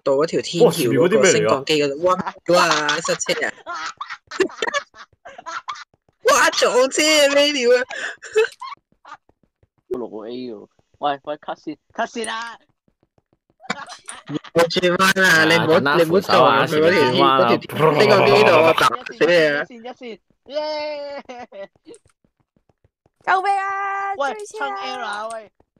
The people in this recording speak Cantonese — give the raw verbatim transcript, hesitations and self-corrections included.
到嗰條天橋嗰個升降機嗰度，哇哇塞車啊！哇撞車啊咩料啊！ 六個 A 喎，喂喂 cut 線 cut 線啊！ 我轉彎啊！你唔好你唔好撞佢嗰條天嗰條升降機度啊！打死你啊！ 一線一線，耶！ 救命啊！ 喂， 追車撐啊！ error 喂！